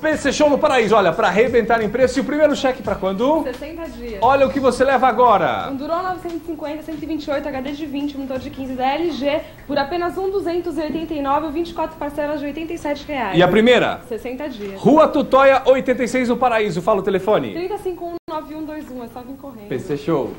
PC Show no Paraíso, olha, para arrebentar em preço. E o primeiro cheque para quando? 60 dias. Olha o que você leva agora. Um Duron 950, 128, HD de 20, monitor de 15 da LG, por apenas 1.289, 24 parcelas de R$87. E a primeira? 60 dias. Rua Tutóia, 86 no Paraíso. Fala o telefone. 3519121, é só vir correndo. PC Show.